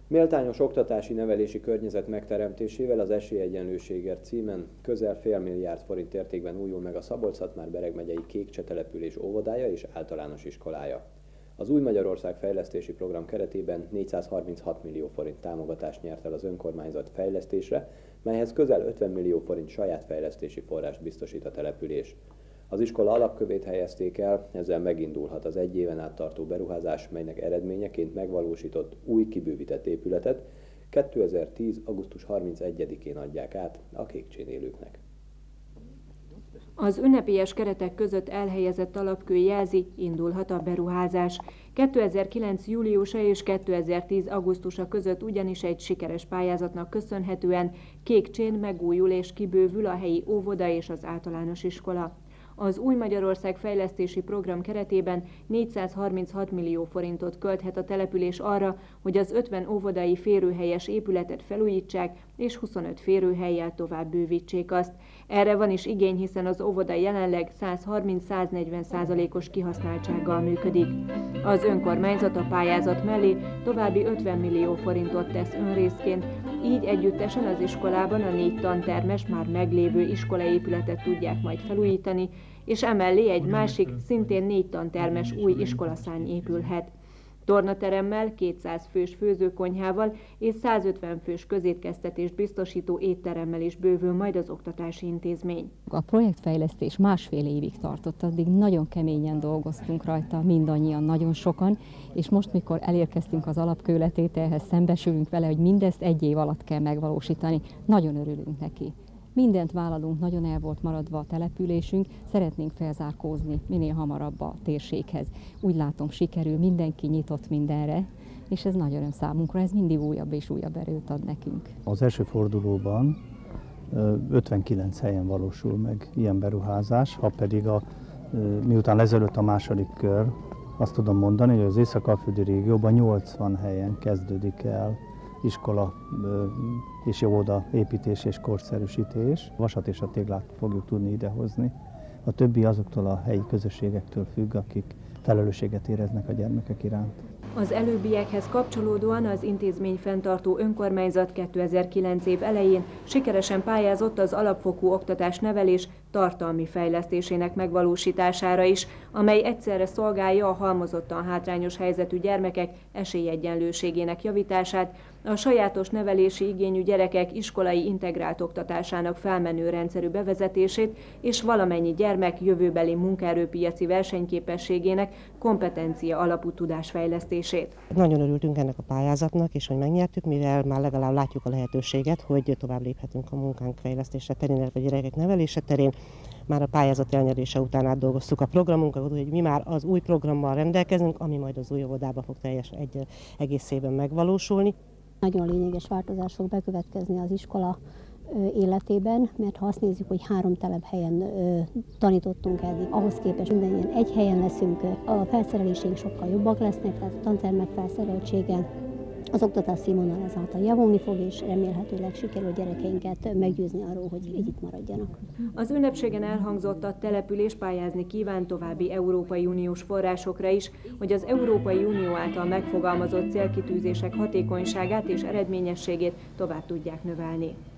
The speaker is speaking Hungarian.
Méltányos oktatási nevelési környezet megteremtésével az Esélyegyenlőségért címen közel fél milliárd forint értékben újul meg a Szabolcs-Szatmár-Bereg megyei Kékcseh település óvodája és általános iskolája. Az Új Magyarország fejlesztési program keretében 436 millió forint támogatást nyert el az önkormányzat fejlesztésre, melyhez közel 50 millió forint saját fejlesztési forrást biztosít a település. Az iskola alapkövét helyezték el, ezzel megindulhat az egy éven át tartó beruházás, melynek eredményeként megvalósított új kibővített épületet 2010. augusztus 31-én adják át a Kékcsén élőknek. Az ünnepélyes keretek között elhelyezett alapkő jelzi, indulhat a beruházás. 2009. júliusa és 2010. augusztusa között ugyanis egy sikeres pályázatnak köszönhetően Kékcsén megújul és kibővül a helyi óvoda és az általános iskola. Az Új Magyarország fejlesztési program keretében 436 millió forintot költhet a település arra, hogy az 50 óvodai férőhelyes épületet felújítsák, és 25 férőhellyel tovább bővítsék azt. Erre van is igény, hiszen az óvoda jelenleg 130-140%-os kihasználtsággal működik. Az önkormányzat a pályázat mellé további 50 millió forintot tesz önrészként, így együttesen az iskolában a 4 tantermes már meglévő iskolaépületet tudják majd felújítani, és emellé egy másik, szintén 4 tantermes új iskolaszárny épülhet. Tornateremmel, 200 fős főzőkonyhával és 150 fős közétkeztetést biztosító étteremmel is bővül majd az oktatási intézmény. A projektfejlesztés 1,5 évig tartott, addig nagyon keményen dolgoztunk rajta, mindannyian, nagyon sokan, és most, mikor elérkeztünk az alapkőletételhez, szembesülünk vele, hogy mindezt egy év alatt kell megvalósítani, nagyon örülünk neki. Mindent vállalunk, nagyon el volt maradva a településünk, szeretnénk felzárkózni minél hamarabb a térséghez. Úgy látom, sikerül, mindenki nyitott mindenre, és ez nagy öröm számunkra, ez mindig újabb és újabb erőt ad nekünk. Az első fordulóban 59 helyen valósul meg ilyen beruházás, ha pedig miután lezajlott a második kör, azt tudom mondani, hogy az Észak-Alföldi régióban 80 helyen kezdődik el iskola és óvoda építés és korszerűsítés. Vasat és a téglát fogjuk tudni idehozni. A többi azoktól a helyi közösségektől függ, akik felelősséget éreznek a gyermekek iránt. Az előbbiekhez kapcsolódóan az intézmény fenntartó önkormányzat 2009 év elején sikeresen pályázott az alapfokú oktatás nevelés tartalmi fejlesztésének megvalósítására is, amely egyszerre szolgálja a halmozottan hátrányos helyzetű gyermekek esélyegyenlőségének javítását, a sajátos nevelési igényű gyerekek iskolai integrált oktatásának felmenő rendszerű bevezetését és valamennyi gyermek jövőbeli munkaerőpiaci versenyképességének kompetencia alapú tudásfejlesztését. Nagyon örültünk ennek a pályázatnak, és hogy megnyertük, mivel már legalább látjuk a lehetőséget, hogy tovább léphetünk a munkánk fejlesztése terén, illetve a gyerekek nevelése terén. Már a pályázat elnyerése után átdolgoztuk a programunkat, hogy mi már az új programmal rendelkezünk, ami majd az új óvodába fog egészében megvalósulni. Nagyon lényeges változás fog bekövetkezni az iskola életében, mert ha azt nézzük, hogy 3 telephelyen tanítottunk eddig, ahhoz képest mindannyian egy helyen leszünk, a felszereléseink sokkal jobbak lesznek, tehát a tantermek felszereltsége, az oktatás színvonal ezáltal javulni fog, és remélhetőleg sikerül gyerekeinket meggyőzni arról, hogy itt maradjanak. Az ünnepségen elhangzott, a település pályázni kíván további Európai Uniós forrásokra is, hogy az Európai Unió által megfogalmazott célkitűzések hatékonyságát és eredményességét tovább tudják növelni.